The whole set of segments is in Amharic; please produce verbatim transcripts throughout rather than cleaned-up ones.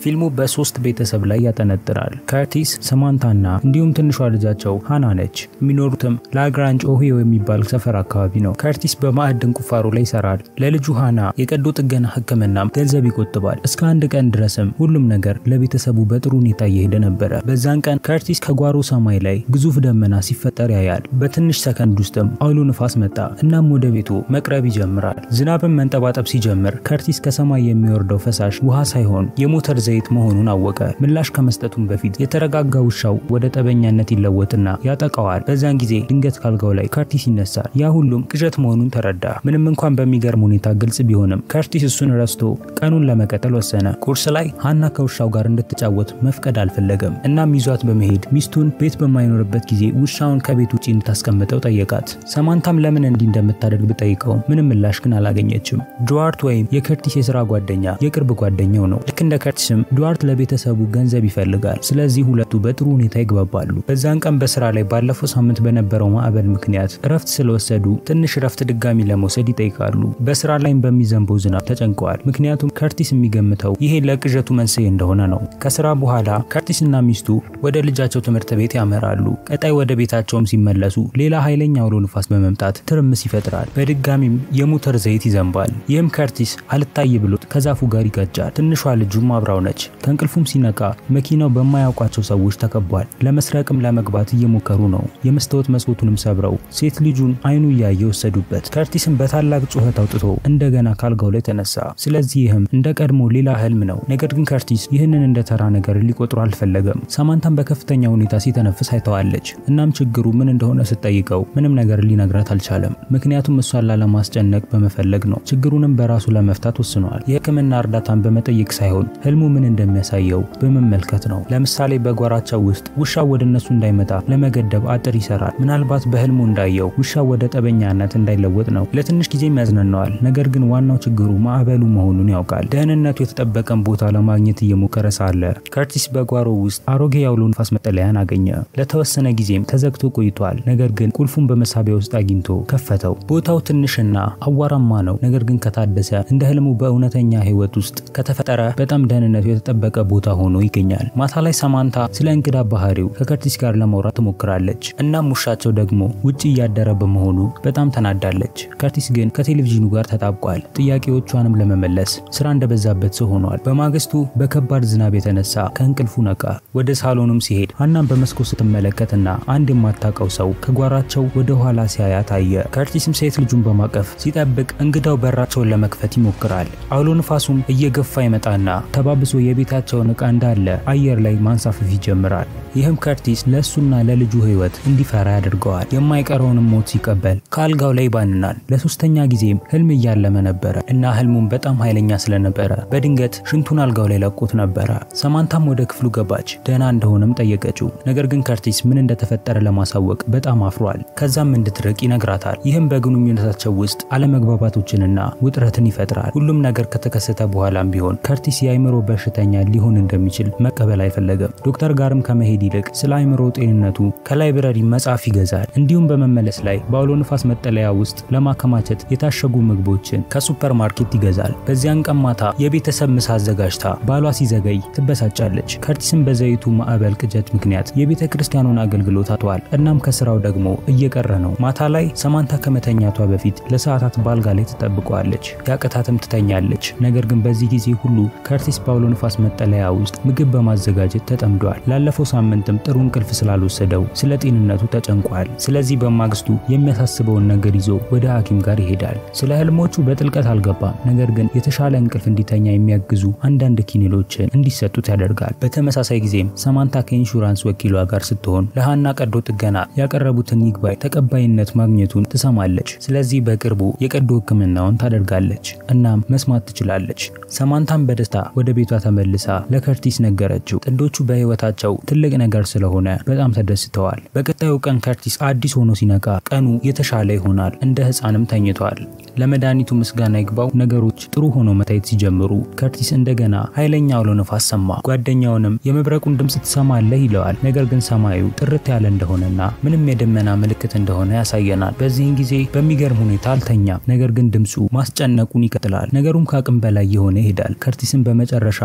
ፊልሙ በሶስት ቤተሰብ ላይ ያጠነጥራል። ከርቲስ፣ ሰማንታና እንዲሁም ትንሿ ልጃቸው ሃና ነች። የሚኖሩትም ላግራንጅ ኦሂዮ የሚባል ሰፈር አካባቢ ነው። ከርቲስ በማዕድን ቁፋሮ ላይ ይሰራል። ለልጁ ሃና የቀዶ ጥገና ሕክምናም ገንዘብ ይቆጥባል። እስከ አንድ ቀን ድረስም ሁሉም ነገር ለቤተሰቡ በጥሩ ሁኔታ እየሄደ ነበረ። በዛን ቀን ከርቲስ ከጓሮ ሰማይ ላይ ግዙፍ ደመና ሲፈጠር ያያል። በትንሽ ሰከንድ ውስጥም አውሎ ንፋስ መጣ። እናም ወደ ቤቱ መቅረብ ይጀምራል። ዝናብም መንጠባጠብ ሲጀምር ከርቲስ ከሰማይ የሚወርደው ፈሳሽ ውሃ ሳይሆን የሞተር ዘይት መሆኑን አወቀ። ምላሽ ከመስጠቱም በፊት የተረጋጋ ውሻው ወደ ጠበኛነት ይለወጥና ያጠቃዋል። በዛን ጊዜ ድንገት ካልጋው ላይ ከርቲስ ይነሳል። ያ ሁሉም ቅዠት መሆኑን ተረዳ። ምንም እንኳን በሚገርም ሁኔታ ግልጽ ቢሆንም ከርቲስ እሱን ረስቶ ቀኑን ለመቀጠል ወሰነ። ቁርስ ላይ ሃና ከውሻው ጋር እንድትጫወት መፍቀድ አልፈለገም። እናም ይዟት በመሄድ ሚስቱን ቤት በማይኖርበት ጊዜ ውሻውን ከቤት ውጪ እንድታስቀምጠው ጠየቃት። ሰማንታም ለምን እንዲህ እንደምታደርግ ብጠይቀው ምንም ምላሽ ግን አላገኘችም። ዱዋርት ወይም የከርቲስ የሥራ ጓደኛ የቅርብ ጓደኛው ነው። ልክ እንደ ከርቲስም ዱዋርት ለቤተሰቡ ገንዘብ ይፈልጋል። ስለዚህ ሁለቱ በጥሩ ሁኔታ ይግባባሉ። በዛን ቀን በስራ ላይ ባለፈው ሳምንት በነበረው ማዕበል ምክንያት እረፍት ስለወሰዱ ትንሽ እረፍት ድጋሚ ለመውሰድ ይጠይቃሉ። በስራ ላይም በሚዘንበው ዝናብ ተጨንቀዋል። ምክንያቱም ከርቲስ የሚገምተው ይሄ ለቅዠቱ መንስኤ እንደሆነ ነው። ከስራ በኋላ ከርቲስና ሚስቱ ወደ ልጃቸው ትምህርት ቤት ያመራሉ። ቀጣይ ወደ ቤታቸውም ሲመለሱ ሌላ ኃይለኛ አውሎ ንፋስ በመምጣት ትርምስ ይፈጥራል። በድጋሚም የሞተር ዘይት ይዘንባል። ይህም ከርቲስ አልታይ ብሎት ከዛፉ ጋር ይጋጫል። ትንሿ ልጁም አብራው ነች። ከእንቅልፉም ሲነቃ መኪናው በማያውቋቸው ሰዎች ተከቧል። ለመስረቅም ለመግባት እየሞከሩ ነው። የመስታወት መስኮቱንም ሰብረው ሴት ልጁን አይኑ እያየ ወሰዱበት። ከርቲስም በታላቅ ጩኸት አውጥቶ እንደገና ካልጋው ላይ ተነሳ። ስለዚህ ይህም እንደ ቀድሞ ሌላ ህልም ነው። ነገር ግን ከርቲስ ይህንን እንደ ተራ ነገር ሊቆጥሩ አልፈለገም። ሰማንታም በከፍተኛ ሁኔታ ሲተነፍስ አይተዋለች። እናም ችግሩ ምን እንደሆነ ስትጠይቀው ምንም ነገር ሊነግራት አልቻለም። ምክንያቱም እሷን ላለማስጨነቅ በመፈለግ ነው። ችግሩንም በራሱ ለመፍታት ወስኗል። የህክምና እርዳታን በመጠየቅ ሳይሆን ህልሙ ምን እንደሚያሳየው በመመልከት ነው። ለምሳሌ በጓራቸው ውስጥ ውሻው ወደ እነሱ እንዳይመጣ ለመገደብ አጥር ይሰራል። ምናልባት በህልሙ እንዳየው ውሻው ወደ ጠበኛነት እንዳይለወጥ ነው። ለትንሽ ጊዜ ያዝናናዋል። ነገር ግን ዋናው ችግሩ ማዕበሉ መሆኑን ያውቃል። ደህንነቱ የተጠበቀን ቦታ ለማግኘት እየሞከረ ሳለ ከርቲስ በጓሮ ውስጥ አሮጌ የአውሎ ንፋስ መጠለያን አገኘ። ለተወሰነ ጊዜም ተዘግቶ ቆይቷል። ነገር ግን ቁልፉን በመሳቢያ ውስጥ አግኝቶ ከፈተው። ቦታው ትንሽና አዋራማ ነው። ነገር ግን ከታደሰ እንደ ህልሙ በእውነተኛ ህይወት ውስጥ ከተፈጠረ በጣም ደህንነቱ የተጠበቀ ቦታ ሆኖ ይገኛል። ማታ ላይ ሰማንታ ስለ እንግዳ ባህሪው ከከርቲስ ጋር ለማውራት ትሞክራለች። እናም ውሻቸው ደግሞ ውጪ እያደረ በመሆኑ በጣም ተናዳለች። ከርቲስ ግን ከቴሌቪዥኑ ጋር ተጣብቋል። ጥያቄዎቿንም ለመመለስ ስራ እንደበዛበት ሰው ሆኗል። በማግስቱ በከባድ ዝናብ የተነሳ ከእንቅልፉ ነቃ። ወደ ሳሎኑም ሲሄድ ሃናን በመስኮት ስትመለከትና አንድ የማታውቀው ሰው ከጓራቸው ወደ ኋላ ሲያያት አየ። ከርቲስም ሴት ልጁን በማቀፍ ሲጠብቅ እንግዳው በራቸውን ለመክፈት ይሞክራል። አውሎ ንፋሱም እየገፋ ይመጣና ተባብሶ የቤታቸውን ዕቃ እንዳለ አየር ላይ ማንሳፈፍ ይጀምራል። ይህም ከርቲስ ለሱና ለልጁ ህይወት እንዲፈራ ያደርገዋል። የማይቀረውንም ሞት ሲቀበል ካልጋው ላይ ባንናል። ለሶስተኛ ጊዜም ህልም እያለመ ነበረ እና ህልሙም በጣም ኃይለኛ ስለነበረ በድንገት ሽንቱን አልጋው ላይ ለቆት ነበረ። ሰማንታም ወደ ክፍሉ ገባች። ደህና እንደሆነም ጠየቀችው። ነገር ግን ከርቲስ ምን እንደተፈጠረ ለማሳወቅ በጣም አፍሯል። ከዛም እንድትርቅ ይነግራታል። ይህም በግንኙነታቸው ውስጥ አለመግባባቶችንና ውጥረትን ይፈጥራል። ሁሉም ነገር ከተከሰተ በኋላም ቢሆን ከርቲስ የአይምሮ በሽተኛ ሊሆን እንደሚችል መቀበል አይፈለገም። ዶክተር ጋርም ከመሄድ ይልቅ ስለ አይምሮ ጤንነቱ ከላይብረሪ መጽሐፍ ይገዛል። እንዲሁም በመመለስ ላይ በአውሎ ንፋስ መጠለያ ውስጥ ለማከማቸት የታሸጉ ምግቦችን ከሱፐርማርኬት ይገዛል። በዚያን ቀን ማታ የቤተሰብ ምሳ አዘጋጅታ ባሏ ሲዘገይ ትበሳጫለች። ከርቲስም በዘይቱ ማዕበል ቅጀት ምክንያት የቤተ ክርስቲያኑን አገልግሎት አጥቷል። እናም ከስራው ደግሞ እየቀረ ነው። ማታ ላይ ሰማንታ ከመተኛቷ በፊት ለሰዓታት ባልጋ ላይ ተጠብቀዋለች። ያቀታትም ትተኛለች። ነገር ግን በዚህ ጊዜ ሁሉ ከርቲስ በአውሎ ንፋስ መጠለያ ውስጥ ምግብ በማዘጋጀት ተጠምዷል። ላለፈው ሳምንትም ጥሩ እንቅልፍ ስላልወሰደው ስለ ጤንነቱ ተጨንቋል። ስለዚህ በማግስቱ የሚያሳስበውን ነገር ይዞ ወደ ሐኪም ጋር ይሄዳል። ስለ ህልሞቹ በጥልቀት አልገባም። ነገር ግን የተሻለ እንቅልፍ እንዲተኛ የሚያግዙ አንዳንድ ኪኒሎችን እንዲሰጡት ያደርጋል። በተመሳሳይ ጊዜም ሰማንታ ከኢንሹራንስ ወኪሏ ጋር ስትሆን ለሃና ቀዶ ጥገና ያቀረቡትን ይግባኝ ተቀባይነት ማግኘቱን ትሰማለች። ስለዚህ በቅርቡ የቀዶ ህክምናውን ታደርጋለች። እናም መስማት ትችላለች። ሰማንታም በደስታ ወደ ቤቷ ተመልሳ ለከርቲስ ነገረችው። ጥንዶቹ በህይወታቸው ትልቅ ነገር ስለሆነ በጣም ተደስተዋል። በቀጣዩ ቀን ከርቲስ አዲስ ሆኖ ሲነቃ ቀኑ የተሻለ ይሆናል። እንደ ህፃንም ተኝቷል። ለመድኃኒቱ ምስጋና ይግባው ነገሮች ጥሩ ሆኖ መታየት ሲጀምሩ ከርቲስ እንደገና ኃይለኛ አውሎ ነፋስ ሰማ። ጓደኛውንም የመብረቁን ድምጽ ትሰማለህ ይለዋል። ነገር ግን ሰማዩ ጥርት ያለ እንደሆነና ምንም የደመና ምልክት እንደሆነ ያሳየናል። በዚህን ጊዜ በሚገርም ሁኔታ አልተኛም። ነገር ግን ድምጹ ማስጨነቁን ይቀጥላል። ነገሩም ከአቅም በላይ የሆነ ይሄዳል። ከርቲስም በመጨረሻ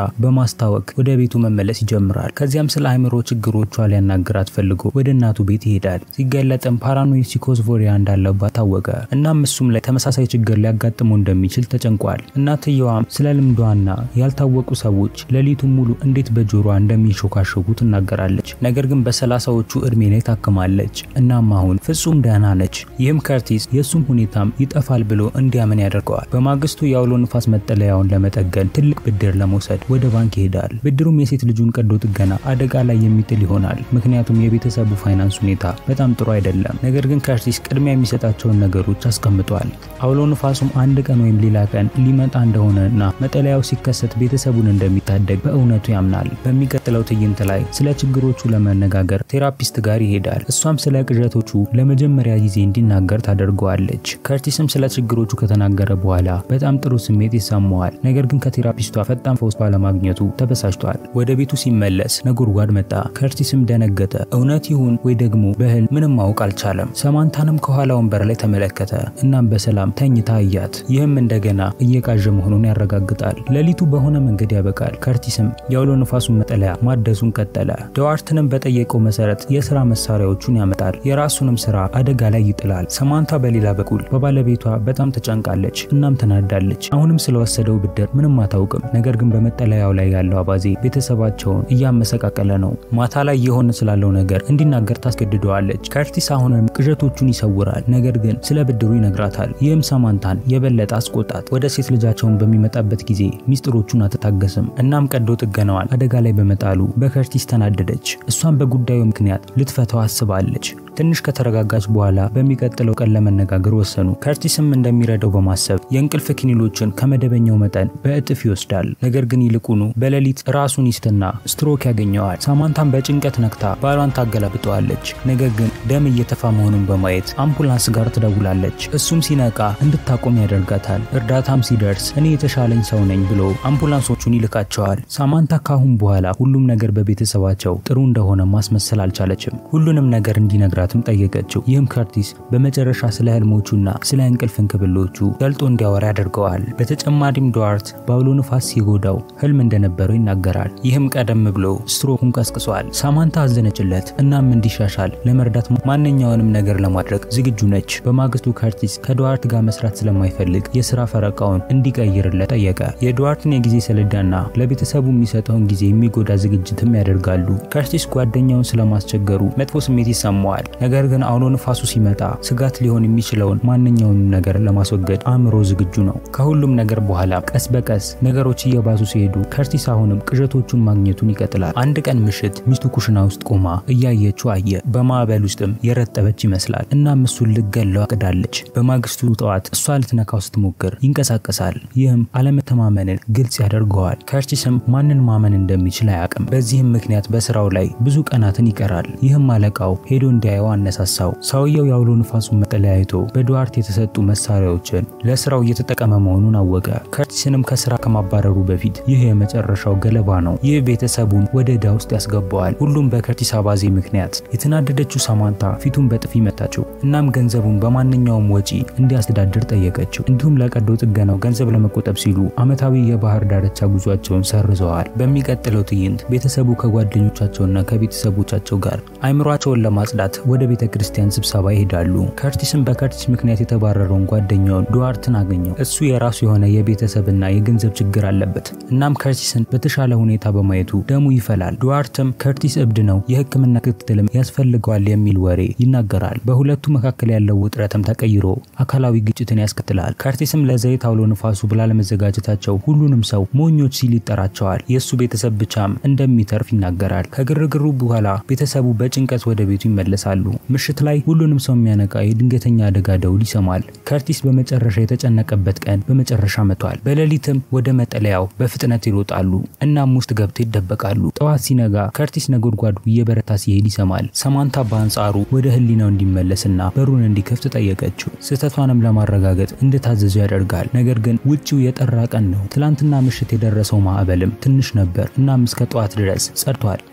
በማስታወቅ ወደ ቤቱ መመለስ ይጀምራል። ከዚያም ስለ አይምሮ ችግሮቿ ሊያናግራት ፈልጎ ወደ እናቱ ቤት ይሄዳል። ሲገለጥም ፓራኖይድ ሲኮዝፎሪያ እንዳለባት ታወቀ። እናም እሱም ላይ ተመሳሳይ ችግር ሊያጋጥመው እንደሚችል ተጨንቋል። እናትየዋም ስለ ልምዷና ያልታወቁ ሰዎች ሌሊቱን ሙሉ እንዴት በጆሮዋ እንደሚሾካሾኩ ትናገራለች። ነገር ግን በሰላሳዎቹ እድሜ ላይ ታከማለች። እናም አሁን ፍጹም ደህና ነች። ይህም ከርቲስ የሱም ሁኔታም ይጠፋል ብሎ እንዲያምን ያደርገዋል። በማግስቱ የአውሎ ንፋስ መጠለያውን ለመጠገን ትልቅ ብድር ለመውሰድ ወደ ባንክ ይሄዳል። ብድሩም የሴት ልጁን ቀዶ ጥገና አደጋ ላይ የሚጥል ይሆናል። ምክንያቱም የቤተሰቡ ፋይናንስ ሁኔታ በጣም ጥሩ አይደለም። ነገር ግን ከርቲስ ቅድሚያ የሚሰጣቸውን ነገሮች አስቀምጧል። አውሎ ንፋሱም አንድ ቀን ወይም ሌላ ቀን ሊመጣ እንደሆነና መጠለያው ሲከሰት ቤተሰቡን እንደሚታደግ በእውነቱ ያምናል። በሚቀጥለው ትዕይንት ላይ ስለ ችግሮቹ ለመነጋገር ቴራፒስት ጋር ይሄዳል። እሷም ስለ ቅዠቶቹ ለመጀመሪያ ጊዜ እንዲናገር ታደርገዋለች። ከርቲስም ስለ ችግሮቹ ከተናገረ በኋላ በጣም ጥሩ ስሜት ይሰማዋል። ነገር ግን ከቴራፒስቷ ፈጣን ፈውስ ባለማግኘቱ ተበሳጭቷል። ወደ ቤቱ ሲመለስ ነጎድጓድ መጣ። ከርቲስም ደነገጠ። እውነት ይሁን ወይ ደግሞ በህል ምንም ማወቅ አልቻለም። ሰማንታንም ከኋላ ወንበር ላይ ተመለከተ። እናም በሰላም ተኝታ አያት። ይህም እንደገና እየቃዠ መሆኑን ያረጋግጣል። ሌሊቱ በሆነ መንገድ ያበቃል። ከርቲስም የአውሎ ንፋሱን መጠለያ ማደሱን ቀጠለ። ዶዋርትንም በጠየቀው መሰረት የሥራ መሳሪያዎቹን ያመጣል። የራሱንም ስራ አደጋ ላይ ይጥላል። ሰማንታ በሌላ በኩል በባለቤቷ በጣም ተጨንቃለች። እናም ተናዳለች። አሁንም ስለወሰደው ብድር ምንም አታውቅም። ነገር ግን በመጠለያው ላይ ያለው አባዜ ቤተሰባቸውን እያመሰቃቀለ ነው። ማታ ላይ የሆነ ስላለው ነገር እንዲናገር ታስገድደዋለች። ከርቲስ አሁንም ቅዠቶቹን ይሰውራል። ነገር ግን ስለ ብድሩ ይነግራታል። ይህም ሰማንታን የበለጠ አስቆጣት። ወደ ሴት ልጃቸውን በሚመጣበት ጊዜ ሚስጥሮቹን አትታገስም። እናም ቀዶ ጥገናዋን አደጋ ላይ በመጣሉ በከርቲስ ተናደደች። እሷም በጉዳዩ ምክንያት ልትፈታው አስባለች። ትንሽ ከተረጋጋች በኋላ በሚቀጥለው ቀን ለመነጋገር ወሰኑ። ከርቲስም እንደሚረዳው በማሰብ የእንቅልፍ ክኒኖችን ከመደበኛው መጠን በእጥፍ ይወስዳል። ነገር ግን ይልቁኑ በሌሊት ራሱን ይስትና ስትሮክ ያገኘዋል። ሳማንታም በጭንቀት ነክታ ባሏን ታገላብጠዋለች። ነገር ግን ደም እየተፋ መሆኑን በማየት አምቡላንስ ጋር ትደውላለች። እሱም ሲነቃ እንድታቆም ያደርጋታል። እርዳታም ሲደርስ እኔ የተሻለኝ ሰው ነኝ ብሎ አምቡላንሶቹን ይልካቸዋል። ሳማንታ ካሁን በኋላ ሁሉም ነገር በቤተሰባቸው ጥሩ እንደሆነ ማስመሰል አልቻለችም። ሁሉንም ነገር እንዲነግራት ጠየቀችው። ይህም ከርቲስ በመጨረሻ ስለ ህልሞቹና ስለ እንቅልፍ እንክብሎቹ ገልጦ እንዲያወራ ያደርገዋል። በተጨማሪም ዶዋርት በአውሎ ንፋስ ሲጎዳው ህልም እንደነበረው ይናገራል። ይህም ቀደም ብሎ ስትሮኩን ቀስቅሷል። ሳማንታ አዘነችለት። እናም እንዲሻሻል ለመርዳት ማንኛውንም ነገር ለማድረግ ዝግጁ ነች። በማግስቱ ከርቲስ ከዶዋርት ጋር መስራት ስለማይፈልግ የሥራ ፈረቃውን እንዲቀይርለት ጠየቀ። የዶዋርትን የጊዜ ሰሌዳና ለቤተሰቡ የሚሰጠውን ጊዜ የሚጎዳ ዝግጅትም ያደርጋሉ። ከርቲስ ጓደኛውን ስለማስቸገሩ መጥፎ ስሜት ይሰማዋል። ነገር ግን አውሎ ንፋሱ ሲመጣ ስጋት ሊሆን የሚችለውን ማንኛውንም ነገር ለማስወገድ አእምሮ ዝግጁ ነው። ከሁሉም ነገር በኋላ ቀስ በቀስ ነገሮች እየባሱ ሲሄዱ ከርቲስ አሁንም ቅዠቶቹን ማግኘቱን ይቀጥላል። አንድ ቀን ምሽት ሚስቱ ኩሽና ውስጥ ቆማ እያየችው አየ። በማዕበል ውስጥም የረጠበች ይመስላል። እናም እሱን ልትገለው አቅዳለች። በማግስቱ ጠዋት እሷ ልትነካው ስትሞክር ይንቀሳቀሳል። ይህም አለመተማመንን ግልጽ ያደርገዋል። ከርቲስም ማንን ማመን እንደሚችል አያውቅም። በዚህም ምክንያት በስራው ላይ ብዙ ቀናትን ይቀራል። ይህም አለቃው ሄዶ እንዲያየው አነሳሳው። ሰውየው የአውሎ ንፋሱን መጠለያ አይቶ በዶዋርት የተሰጡ መሳሪያዎችን ለስራው እየተጠቀመ መሆኑን አወቀ። ከርቲስንም ከስራ ከማባረሩ በፊት ይህ የመጨረሻው ገለባ ነው። ይህ ቤተሰቡን ወደ ዕዳ ውስጥ ያስገባዋል። ሁሉም በከርቲስ አባዜ ምክንያት። የተናደደችው ሳማንታ ፊቱን በጥፊ መታችው። እናም ገንዘቡን በማንኛውም ወጪ እንዲያስተዳድር ጠየቀችው። እንዲሁም ለቀዶ ጥገናው ገንዘብ ለመቆጠብ ሲሉ ዓመታዊ የባህር ዳርቻ ጉዟቸውን ሰርዘዋል። በሚቀጥለው ትዕይንት ቤተሰቡ ከጓደኞቻቸውና ከቤተሰቦቻቸው ጋር አይምሯቸውን ለማጽዳት ወደ ቤተ ክርስቲያን ስብሰባ ይሄዳሉ። ከርቲስም በከርቲስ ምክንያት የተባረረውን ጓደኛውን ዶዋርትን አገኘው። እሱ የራሱ የሆነ የቤተሰብና የገንዘብ ችግር አለበት። እናም ከርቲስን በተሻለ ሁኔታ በማየቱ ደሙ ይፈላል። ዶዋርትም ከርቲስ እብድ ነው፣ የሕክምና ክትትልም ያስፈልገዋል የሚል ወሬ ይናገራል። በሁለቱ መካከል ያለው ውጥረትም ተቀይሮ አካላዊ ግጭትን ያስከትላል። ከርቲስም ለዘይት አውሎ ንፋሱ ብላለመዘጋጀታቸው ሁሉንም ሰው ሞኞች ሲል ይጠራቸዋል። የሱ ቤተሰብ ብቻም እንደሚተርፍ ይናገራል። ከግርግሩ በኋላ ቤተሰቡ በጭንቀት ወደ ቤቱ ይመለሳሉ። ምሽት ላይ ሁሉንም ሰው የሚያነቃ የድንገተኛ አደጋ ደውል ይሰማል። ከርቲስ በመጨረሻ የተጨነቀበት ቀን በመጨረሻ መጥቷል። በሌሊትም ወደ መጠለያው በፍጥነት ይሮጣሉ። እናም ውስጥ ገብተው ይደበቃሉ። ጠዋት ሲነጋ ከርቲስ ነጎድጓዱ እየበረታ ሲሄድ ይሰማል። ሳማንታ በአንጻሩ ወደ ህሊናው እንዲመለስና በሩን እንዲከፍት ጠየቀችው። ስህተቷንም ለማረጋገጥ እንደታዘዘው ያደርጋል። ነገር ግን ውጪው የጠራ ቀን ነው። ትላንትና ምሽት የደረሰው ማዕበልም ትንሽ ነበር። እናም እስከ ጠዋት ድረስ ጸድቷል።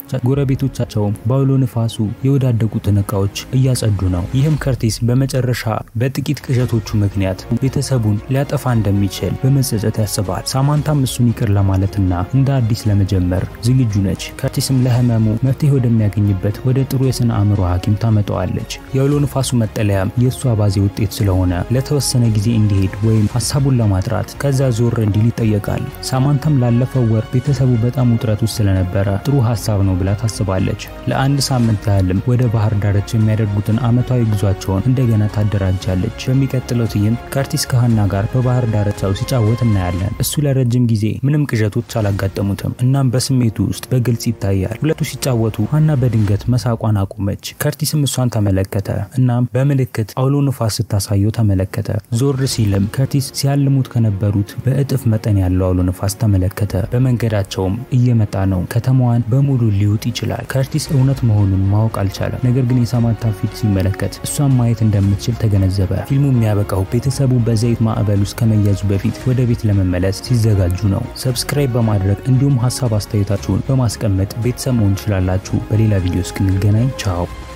ጎረቤቶቻቸውም ባውሎ ንፋሱ የወዳደቁትን እቃዎች እያጸዱ ነው። ይህም ከርቲስ በመጨረሻ በጥቂት ቅዠቶቹ ምክንያት ቤተሰቡን ሊያጠፋ እንደሚችል በመጸጸት ያስባል። ሳማንታም እሱን ይቅር ለማለትና እንደ አዲስ ለመጀመር ዝግጁ ነች። ከርቲስም ለህመሙ መፍትሄ ወደሚያገኝበት ወደ ጥሩ የስነ አእምሮ ሐኪም ታመጣዋለች። የአውሎ ንፋሱ መጠለያም የእሱ አባዜ ውጤት ስለሆነ ለተወሰነ ጊዜ እንዲሄድ ወይም ሐሳቡን ለማጥራት ከዛ ዞር እንዲል ይጠየቃል። ሳማንታም ላለፈው ወር ቤተሰቡ በጣም ውጥረት ውስጥ ስለነበረ ጥሩ ሐሳብ ነው ብላ ታስባለች። ለአንድ ሳምንት ያህልም ወደ ባህር ዳርቻ የሚያደርጉትን ዓመታዊ ጉዟቸውን እንደገና ታደራጃለች። በሚቀጥለው ትዕይንት ከርቲስ ከሃና ጋር በባህር ዳርቻው ሲጫወት እናያለን። እሱ ለረጅም ጊዜ ምንም ቅዠቶች አላጋጠሙትም። እናም በስሜቱ ውስጥ በግልጽ ይታያል። ሁለቱ ሲጫወቱ ሃና በድንገት መሳቋን አቆመች። ከርቲስም እሷን ተመለከተ። እናም በምልክት አውሎ ንፋስ ስታሳየው ተመለከተ። ዞር ሲልም ከርቲስ ሲያልሙት ከነበሩት በእጥፍ መጠን ያለው አውሎ ንፋስ ተመለከተ። በመንገዳቸውም እየመጣ ነው። ከተማዋን በሙሉ ሊውጥ ይችላል። ከርቲስ እውነት መሆኑን ማወቅ አልቻለም። ነገር ግን የሳማንታ ፊት ሲመለከት እሷን ማየት እንደምትችል ተገነዘበ። ፊልሙ የሚያበቃው ቤተሰቡ በዘይት ማዕበል ውስጥ ከመያዙ በፊት ወደ ቤት ለመመለስ ሲዘጋጁ ነው። ሰብስክራይብ በማድረግ እንዲሁም ሐሳብ አስተያየታችሁን በማስቀመጥ ቤተሰብ መሆን ትችላላችሁ። በሌላ ቪዲዮ እስክንገናኝ ቻው።